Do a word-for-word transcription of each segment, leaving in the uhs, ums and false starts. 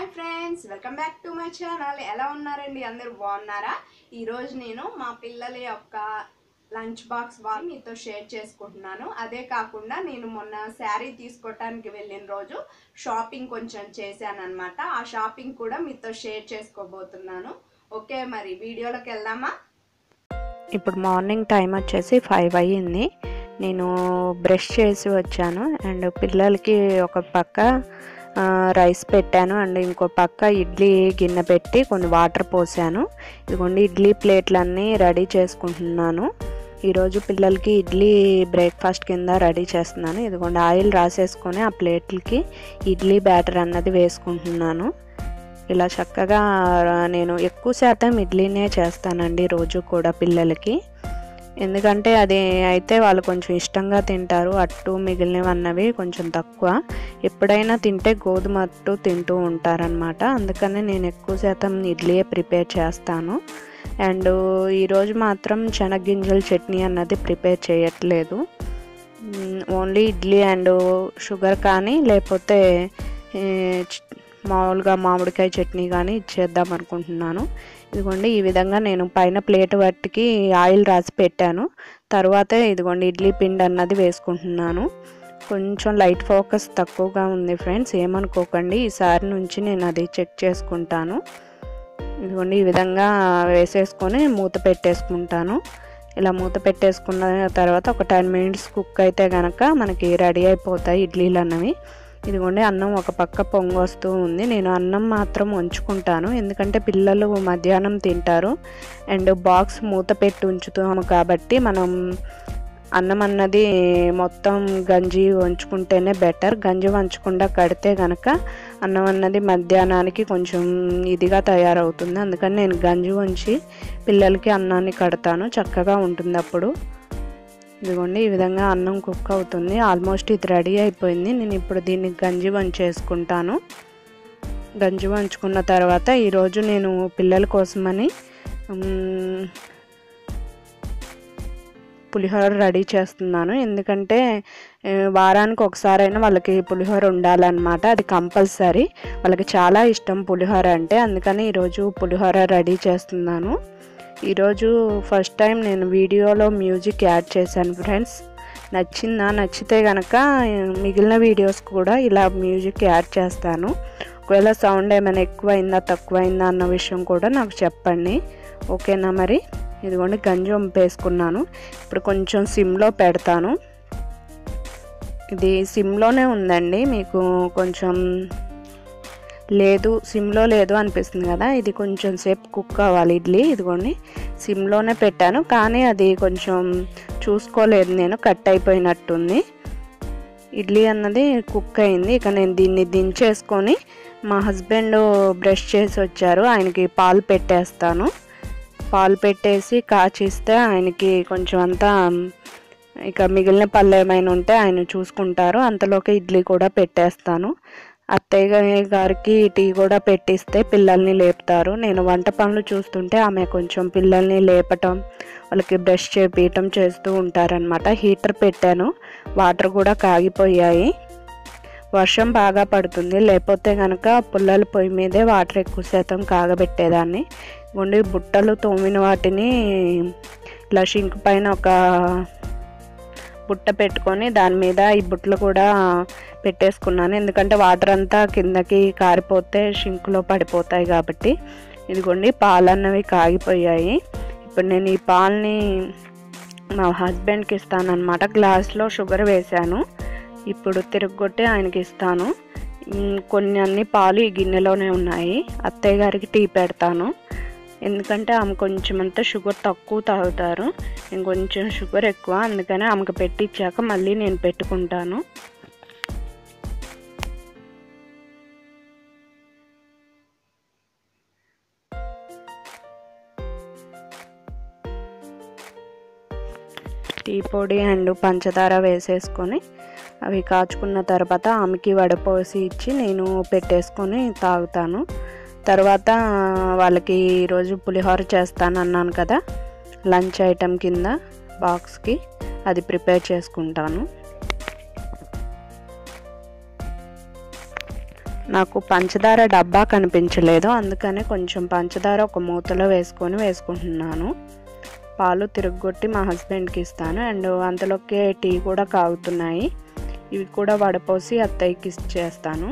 Friends, welcome back to my channel. ఎలా ఉన్నారండి? అందరూ బాగున్నారా? ఈరోజు నేను మా పిల్లల యొక్క లంచ్ బాక్స్ బాగా మీతో షేర్ చేసుకుంటున్నాను. అదే కాకుండా నేను మొన్న శారీ తీసుకోవటానికి వెళ్ళిన రోజు షాపింగ్ కొంచెం చేశాను అనమాట. ఆ షాపింగ్ కూడా మీతో షేర్ చేసుకోబోతున్నాను. ఓకే, మరి వీడియోలోకి వెళ్దామా? ఇప్పుడు మార్నింగ్ టైం వచ్చేసి ఫైవ్ అయ్యింది. నేను బ్రష్ చేసి వచ్చాను అండ్ పిల్లలకి ఒక పక్క రైస్ పెట్టాను అండ్ ఇంకో పక్క ఇడ్లీ గిన్నె పెట్టి కొన్ని వాటర్ పోసాను. ఇదిగోండి ఇడ్లీ ప్లేట్లన్నీ రెడీ చేసుకుంటున్నాను. ఈరోజు పిల్లలకి ఇడ్లీ బ్రేక్ఫాస్ట్ కింద రెడీ చేస్తున్నాను. ఇదిగోండి ఆయిల్ రాసేసుకొని ఆ ప్లేట్లకి ఇడ్లీ బ్యాటర్ అన్నది వేసుకుంటున్నాను. ఇలా చక్కగా నేను ఎక్కువ శాతం ఇడ్లీనే చేస్తానండి రోజు కూడా పిల్లలకి. ఎందుకంటే అది అయితే వాళ్ళు కొంచెం ఇష్టంగా తింటారు. అట్టు మిగిలినవి అన్నవి కొంచెం తక్కువ. ఎప్పుడైనా తింటే గోధుమ అట్టు తింటూ ఉంటారనమాట. అందుకని నేను ఎక్కువ శాతం ఇడ్లీయే ప్రిపేర్ చేస్తాను. అండ్ ఈరోజు మాత్రం శనగ్గింజల చట్నీ అన్నది ప్రిపేర్ చేయట్లేదు. ఓన్లీ ఇడ్లీ అండ్ షుగర్ కానీ లేకపోతే మామూలుగా మామిడికాయ చట్నీ కానీ ఇచ్చేద్దాం అనుకుంటున్నాను. ఇదిగోండి ఈ విధంగా నేను పైన ప్లేట్ వాటికి ఆయిల్ రాసి పెట్టాను. తర్వాత ఇదిగోండి ఇడ్లీ పిండి అన్నది వేసుకుంటున్నాను. కొంచెం లైట్ ఫోకస్ తక్కువగా ఉంది ఫ్రెండ్స్, ఏమనుకోకండి. ఈసారి నుంచి నేను అది చెక్ చేసుకుంటాను. ఇదిగోండి ఈ విధంగా వేసేసుకొని మూత పెట్టేసుకుంటాను. ఇలా మూత పెట్టేసుకున్న తర్వాత ఒక టెన్ మినిట్స్ కుక్ అయితే కనుక మనకి రెడీ అయిపోతాయి ఇడ్లీలు అన్నవి. ఇదిగోండి అన్నం ఒక పక్క పొంగి వస్తూ ఉంది. నేను అన్నం మాత్రం ఉంచుకుంటాను, ఎందుకంటే పిల్లలు మధ్యాహ్నం తింటారు అండ్ బాక్స్ మూత పెట్టి ఉంచుతాము కాబట్టి మనం అన్నం అన్నది మొత్తం గంజి వంచుకుంటేనే బెటర్. గంజి వంచకుండా కడితే కనుక అన్నం అన్నది మధ్యాహ్నానికి కొంచెం ఇదిగా తయారవుతుంది. అందుకని నేను గంజి వంచి పిల్లలకి అన్నాన్ని కడతాను, చక్కగా ఉంటుంది అప్పుడు. ఇదిగోండి ఈ విధంగా అన్నం కుక్ అవుతుంది. ఆల్మోస్ట్ ఇది రెడీ అయిపోయింది. నేను ఇప్పుడు దీన్ని గంజి వంచేసుకుంటాను. గంజి వంచుకున్న తర్వాత ఈరోజు నేను పిల్లల కోసమని పులిహోర రెడీ చేస్తున్నాను. ఎందుకంటే వారానికి ఒకసారైనా వాళ్ళకి పులిహోర ఉండాలన్నమాట, అది కంపల్సరీ. వాళ్ళకి చాలా ఇష్టం పులిహోర అంటే, అందుకని ఈరోజు పులిహోర రెడీ చేస్తున్నాను. ఈరోజు ఫస్ట్ టైం నేను వీడియోలో మ్యూజిక్ యాడ్ చేశాను ఫ్రెండ్స్. నచ్చిందా? నచ్చితే కనుక మిగిలిన వీడియోస్ కూడా ఇలా మ్యూజిక్ యాడ్ చేస్తాను. ఒకవేళ సౌండ్ ఏమైనా ఎక్కువైందా తక్కువైందా అన్న విషయం కూడా నాకు చెప్పండి, ఓకేనా? మరి ఇదిగోండి గంజి వంపేసుకున్నాను. ఇప్పుడు కొంచెం సిమ్లో పెడతాను. ఇది సిమ్లోనే ఉందండి. మీకు కొంచెం లేదు సిమ్లో లేదు అనిపిస్తుంది కదా, ఇది కొంచెం సేపు కుక్ అవ్వాలి ఇడ్లీ. ఇదిగోండి సిమ్లోనే పెట్టాను, కానీ అది కొంచెం చూసుకోలేదు నేను, కట్ అయిపోయినట్టుంది. ఇడ్లీ అన్నది కుక్ అయింది. ఇక నేను దీన్ని దించేసుకొని మా హస్బెండ్ బ్రష్ చేసి వచ్చారు, ఆయనకి పాలు పెట్టేస్తాను. పాలు పెట్టేసి కాచిస్తే ఆయనకి కొంచెం అంతా ఇక మిగిలిన పళ్ళు ఏమైనా ఉంటే ఆయన చూసుకుంటారు. అంతలోకి ఇడ్లీ కూడా పెట్టేస్తాను. అత్తయ్య గారికి టీ కూడా పెట్టిస్తే పిల్లల్ని లేపుతారు. నేను వంట పనులు చూస్తుంటే ఆమె కొంచెం పిల్లల్ని లేపటం, వాళ్ళకి బ్రష్ చేపించటం చేస్తూ ఉంటారనమాట. హీటర్ పెట్టాను, వాటర్ కూడా కాగిపోయాయి. వర్షం బాగా పడుతుంది, లేకపోతే కనుక పుల్లల పొయ్యి మీదే వాటర్ ఎక్కువ శాతం కాగబెట్టేదాన్ని. గుండి బుట్టలు తోమిన వాటిని ఇలా షింక్ పైన ఒక బుట్ట పెట్టుకొని దాని మీద ఈ బుట్టలు కూడా పెట్టేసుకున్నాను, ఎందుకంటే వాటర్ అంతా కిందకి కారిపోతే షింక్లో పడిపోతాయి కాబట్టి. ఇదిగోండి పాలు అన్నవి కాగిపోయాయి. ఇప్పుడు నేను ఈ పాలని మా హస్బెండ్కి ఇస్తానన్నమాట. గ్లాస్లో షుగర్ వేశాను, ఇప్పుడు తిరగొట్టి ఆయనకి ఇస్తాను. కొన్ని అన్ని పాలు ఈ గిన్నెలోనే ఉన్నాయి. అత్తయ్య గారికి టీ పెడతాను, ఎందుకంటే ఆమె కొంచెం అంతా షుగర్ తక్కువ తాగుతారు, ఇంకొంచెం షుగర్ ఎక్కువ, అందుకని ఆమెకు పెట్టించాక మళ్ళీ నేను పెట్టుకుంటాను. టీ పొడి అండ్ పంచదార వేసేసుకొని అవి కాచుకున్న తర్వాత ఆమెకి వడపోసి ఇచ్చి నేను పెట్టేసుకొని తాగుతాను. తర్వాత వాళ్ళకి ఈరోజు పులిహోర చేస్తాను అన్నాను కదా, లంచ్ ఐటెం కింద బాక్స్కి అది ప్రిపేర్ చేసుకుంటాను. నాకు పంచదార డబ్బా కనిపించలేదు, అందుకనే కొంచెం పంచదార ఒక మూతలో వేసుకొని వేసుకుంటున్నాను. పాలు తిరగొట్టి మా హస్బెండ్కి ఇస్తాను. అండ్ అంతలోకే టీ కూడా కాగుతున్నాయి, ఇవి కూడా వడపోసి అత్తయ్యకి ఇచ్చేస్తాను.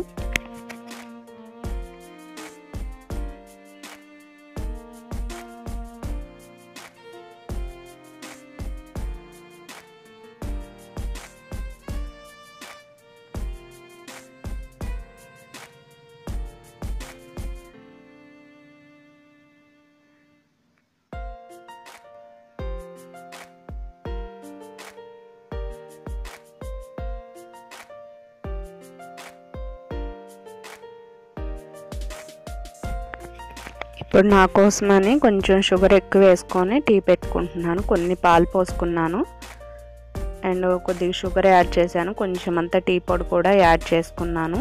ఇప్పుడు నా కోసమని కొంచెం షుగర్ ఎక్కువ వేసుకొని టీ పెట్టుకుంటున్నాను. కొన్ని పాలు పోసుకున్నాను అండ్ కొద్దిగా షుగర్ యాడ్ చేశాను, కొంచెం అంతా టీ పొడి కూడా యాడ్ చేసుకున్నాను.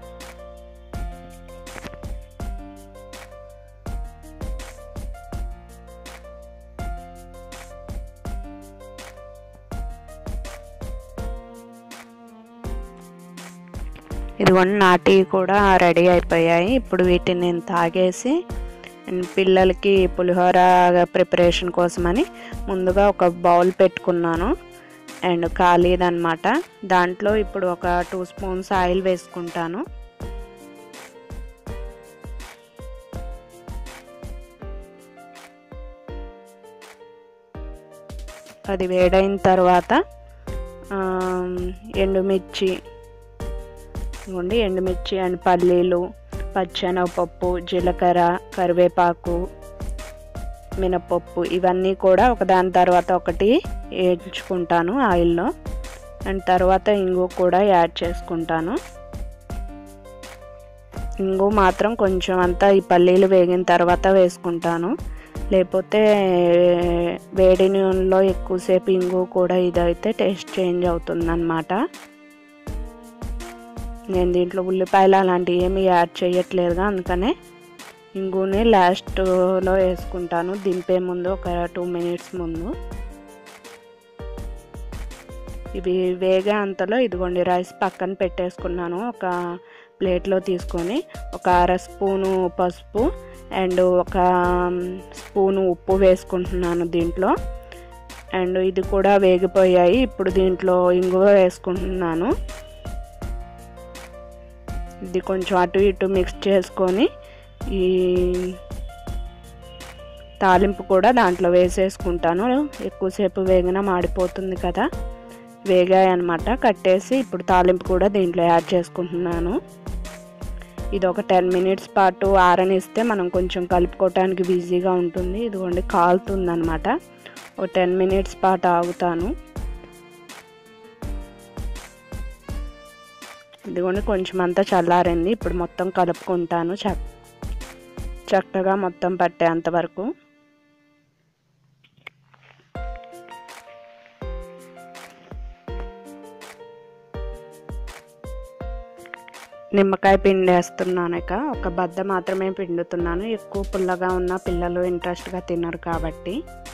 ఇదిగోండి నా టీ కూడా రెడీ అయిపోయాయి. ఇప్పుడు వీటిని నేను తాగేసి పిల్లలకి పులిహోర ప్రిపరేషన్ కోసమని ముందుగా ఒక బౌల్ పెట్టుకున్నాను అండ్ ఖాళీదన్నమాట. దాంట్లో ఇప్పుడు ఒక టూ స్పూన్స్ ఆయిల్ వేసుకుంటాను. అది వేడైన తర్వాత ఎండుమిర్చి ఇవ్వండి ఎండుమిర్చి అండ్ పల్లీలు, పచ్చెనగపప్పు, జీలకర్ర, కరివేపాకు, మినపప్పు ఇవన్నీ కూడా ఒకదాని తర్వాత ఒకటి వేయించుకుంటాను ఆయిల్లో. అండ్ తర్వాత ఇంగు కూడా యాడ్ చేసుకుంటాను. ఇంగు మాత్రం కొంచెం అంతా ఈ పల్లీలు వేగిన తర్వాత వేసుకుంటాను, లేకపోతే వేడి నూనెలో ఎక్కువసేపు ఇంగు కూడా ఇదైతే టేస్ట్ చేంజ్ అవుతుందన్నమాట. నేను దీంట్లో ఉల్లిపాయలు అలాంటివి ఏమీ యాడ్ చేయట్లేదుగా, అందుకనే ఇంగుని లాస్ట్లో వేసుకుంటాను దింపే ముందు, ఒక టూ మినిట్స్ ముందు. ఇవి వేగే అంతలో ఇదిగోండి రైస్ పక్కన పెట్టేసుకున్నాను. ఒక ప్లేట్లో తీసుకొని ఒక అర స్పూను పసుపు అండ్ ఒక స్పూను ఉప్పు వేసుకుంటున్నాను దీంట్లో. అండ్ ఇది కూడా వేగిపోయాయి. ఇప్పుడు దీంట్లో ఇంగువ వేసుకుంటున్నాను. ఇది కొంచెం అటు ఇటు మిక్స్ చేసుకొని ఈ తాలింపు కూడా దాంట్లో వేసేసుకుంటాను. ఎక్కువసేపు వేగినా మాడిపోతుంది కదా, వేగాయి అన్నమాట. కట్టేసి ఇప్పుడు తాలింపు కూడా దీంట్లో యాడ్ చేసుకుంటున్నాను. ఇది ఒక టెన్ మినిట్స్ పాటు ఆరనిస్తే మనం కొంచెం కలుపుకోవటానికి ఈజీగా ఉంటుంది. ఇదిగోండి కాలుతుంది అన్నమాట. ఒక టెన్ మినిట్స్ పాటు ఆగుతాను. ఇదిగోండి కొంచెం అంతా చల్లారింది. ఇప్పుడు మొత్తం కలుపుకుంటాను చక్ చక్కగా మొత్తం పట్టేంత వరకు. నిమ్మకాయ పిండేస్తున్నాను. ఇక ఒక బద్ద మాత్రమే పిండుతున్నాను, ఎక్కువ పుల్లగా ఉన్న పిల్లలు ఇంట్రెస్ట్గా తినరు కాబట్టి.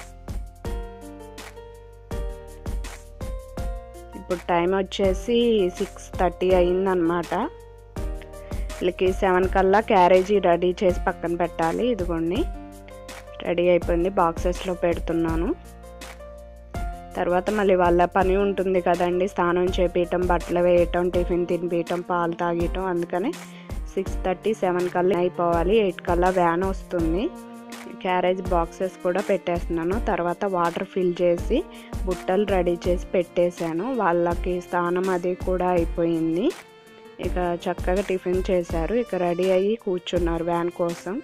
ఇప్పుడు టైం వచ్చేసి సిక్స్ థర్టీ అయిందనమాట. వీళ్ళకి సెవెన్ కల్లా క్యారేజీ రెడీ చేసి పక్కన పెట్టాలి. ఇదిగోండి రెడీ అయిపోయింది, బాక్సెస్లో పెడుతున్నాను. తర్వాత మళ్ళీ వాళ్ళ పని ఉంటుంది కదండి, స్నానం చేపించటం, బట్టలు వేయటం, టిఫిన్ తినిపించటం, పాలు తాగటం. అందుకని సిక్స్ థర్టీ సెవెన్ కల్లా అయిపోవాలి. ఎయిట్ కల్లా వ్యాన్ వస్తుంది. క్యారేజ్ బాక్సెస్ కూడా పెట్టేస్తున్నాను. తర్వాత వాటర్ ఫిల్ చేసి బుట్టలు రెడీ చేసి పెట్టేశాను. వాళ్ళకి స్నానం అది కూడా అయిపోయింది. ఇక చక్కగా టిఫిన్ చేశారు. ఇక రెడీ అయ్యి కూర్చున్నారు వ్యాన్ కోసం.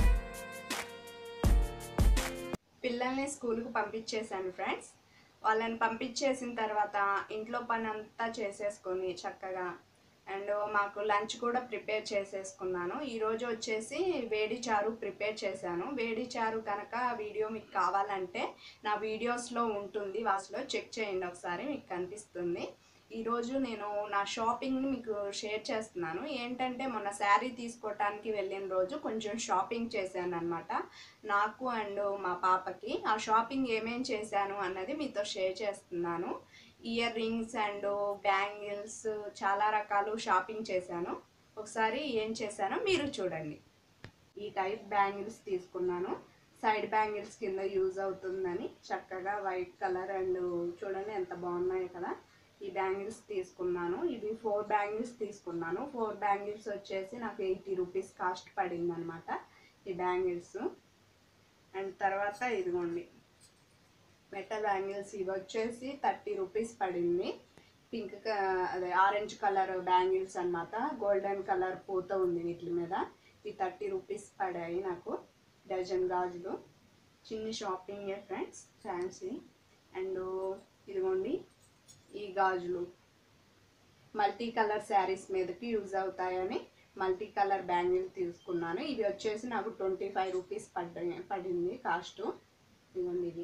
పిల్లల్ని స్కూల్కి పంపించేశాను ఫ్రెండ్స్. వాళ్ళని పంపించేసిన తర్వాత ఇంట్లో పని అంతా చేసేసుకొని చక్కగా అండ్ మాకు లంచ్ కూడా ప్రిపేర్ చేసేసుకున్నాను. ఈరోజు వచ్చేసి వేడి చారు ప్రిపేర్ చేశాను. వేడి చారు కనుక వీడియో మీకు కావాలంటే నా వీడియోస్లో ఉంటుంది, వాటిలో చెక్ చేయండి ఒకసారి, మీకు కనిపిస్తుంది. ఈరోజు నేను నా షాపింగ్ని మీకు షేర్ చేస్తున్నాను. ఏంటంటే మొన్న శారీ తీసుకోవటానికి వెళ్ళిన రోజు కొంచెం షాపింగ్ చేశాను అనమాట, నాకు అండ్ మా పాపకి. ఆ షాపింగ్ ఏమేం చేశాను అన్నది మీతో షేర్ చేస్తున్నాను. ఇయర్ రింగ్స్ అండ్ బ్యాంగిల్స్ చాలా రకాలు షాపింగ్ చేశాను. ఒకసారి ఏం చేశానో మీరు చూడండి. ఈ టైప్ బ్యాంగిల్స్ తీసుకున్నాను, సైడ్ బ్యాంగిల్స్ కింద యూజ్ అవుతుందని. చక్కగా వైట్ కలర్ అండ్ చూడండి ఎంత బాగున్నాయి కదా. ఈ బ్యాంగిల్స్ తీసుకున్నాను. ఇవి ఫోర్ బ్యాంగిల్స్ తీసుకున్నాను. ఫోర్ బ్యాంగిల్స్ వచ్చేసి నాకు ఎయిటీ రూపీస్ కాస్ట్ పడింది అనమాట ఈ బ్యాంగిల్స్. అండ్ తర్వాత ఇదిగోండి మెటల్ బ్యాంగిల్స్, ఇవి వచ్చేసి థర్టీ రూపీస్ పడింది. పింక్ అదే ఆరెంజ్ కలర్ బ్యాంగిల్స్ అనమాట, గోల్డెన్ కలర్ పూత ఉంది వీటి మీద. ఈ థర్టీ రూపీస్ పడాయి నాకు డజన్ గాజులు. చిన్ని షాపింగే ఫ్రెండ్స్, ఫ్యాన్సీ. అండ్ ఇదిగోండి ఈ గాజులు మల్టీ కలర్ శారీస్ మీదకి యూజ్ అవుతాయని మల్టీ కలర్ బ్యాంగిల్ తీసుకున్నాను. ఇవి వచ్చేసి నాకు ట్వంటీ ఫైవ్ రూపీస్ పడ్డ పడింది కాస్ట్. ఇదిగోండి ఇది.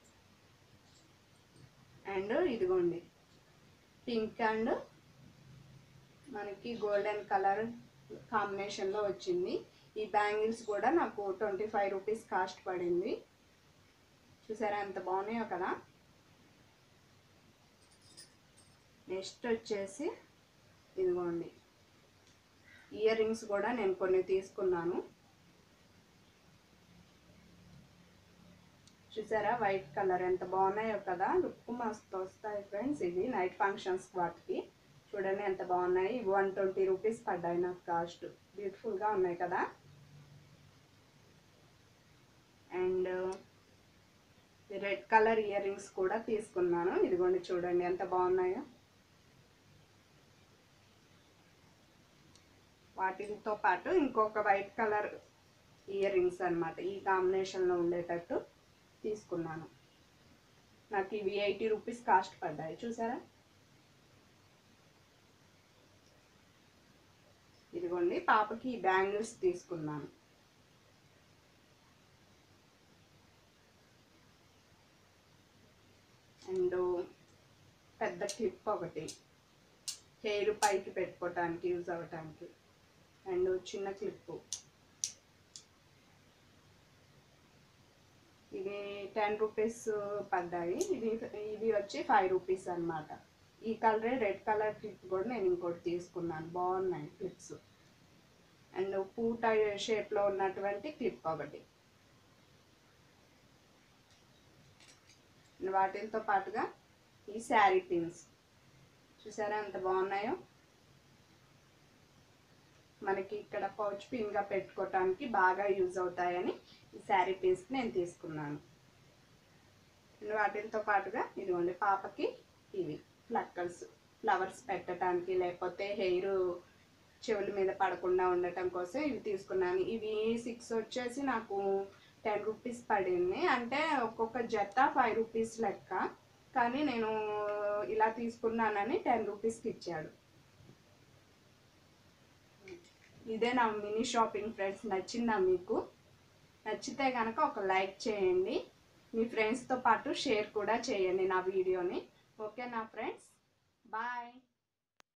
అండ్ ఇదిగోండి పింక్ అండ్ మనకి గోల్డెన్ కలర్ కాంబినేషన్లో వచ్చింది. ఈ బ్యాంగిల్స్ కూడా నాకు ట్వంటీ ఫైవ్ రూపీస్ కాస్ట్ పడింది. చూసారా ఎంత బాగున్నాయో కదా. నెక్స్ట్ వచ్చేసి ఇదిగోండి ఇయర్ రింగ్స్ కూడా నేను కొన్ని తీసుకున్నాను. చూసారా వైట్ కలర్ ఎంత బాగున్నాయో కదా, లుక్ మస్తు వస్తాయి ఫ్రెండ్స్. ఇవి నైట్ ఫంక్షన్స్ వాటికి చూడండి ఎంత బాగున్నాయి. ఇవి వన్ ట్వంటీ రూపీస్ పడ్డాయి నాకు కాస్ట్. బ్యూటిఫుల్గా ఉన్నాయి కదా. And red colour earrings కూడా తీసుకున్నాను. ఇదిగోండి చూడండి ఎంత బాగున్నాయో. వాటితో పాటు ఇంకొక వైట్ కలర్ ఇయర్ రింగ్స్ అనమాట, ఈ కాంబినేషన్లో ఉండేటట్టు తీసుకున్నాను. నాకు ఇవి ఎయిటీ రూపీస్ కాస్ట్ పడ్డాయి. చూసారా ఇదిగోండి పాపకి ఈ బ్యాంగిల్స్ తీసుకున్నాను. అండ్ పెద్ద క్లిప్ ఒకటి హెయిర్ పైకి పెట్టుకోవటానికి యూజ్ అవ్వటానికి. అండ్ చిన్న క్లిప్పు ఇవి టెన్ రూపీస్ పడ్డాయి. ఇవి ఇవి వచ్చి ఫైవ్ రూపీస్ అనమాట. ఈ కలరే రెడ్ కలర్ క్లిప్ కూడా నేను ఇంకోటి తీసుకున్నాను, బాగున్నాయి క్లిప్స్. అండ్ పూట షేప్లో ఉన్నటువంటి క్లిప్ ఒకటి. వాటితో పాటుగా ఈ శారీ పిన్స్ చూసారా ఎంత బాగున్నాయో. మనకి ఇక్కడ పౌచ్ పిన్గా పెట్టుకోవటానికి బాగా యూజ్ అవుతాయని ఈ శారీ పిన్స్ నేను తీసుకున్నాను. వాటితో పాటుగా ఇదిగోండి పాపకి ఇవి ఫ్లక్కర్స్, ఫ్లవర్స్ పెట్టడానికి లేకపోతే హెయిర్ చెవుల మీద పడకుండా ఉండటం కోసం ఇవి తీసుకున్నాను. ఇవి సిక్స్ వచ్చేసి నాకు టెన్ రూపీస్ పడింది. అంటే ఒక్కొక్క జత ఫైవ్ రూపీస్ లెక్క, కానీ నేను ఇలా తీసుకున్నానని టెన్ రూపీస్కి ఇచ్చాడు. ఇదే నా మినీ షాపింగ్ ఫ్రెండ్స్. నచ్చిందా మీకు? నచ్చితే కనుక ఒక లైక్ చేయండి, మీ ఫ్రెండ్స్తో పాటు షేర్ కూడా చేయండి నా వీడియోని. ఓకే నా ఫ్రెండ్స్, బాయ్.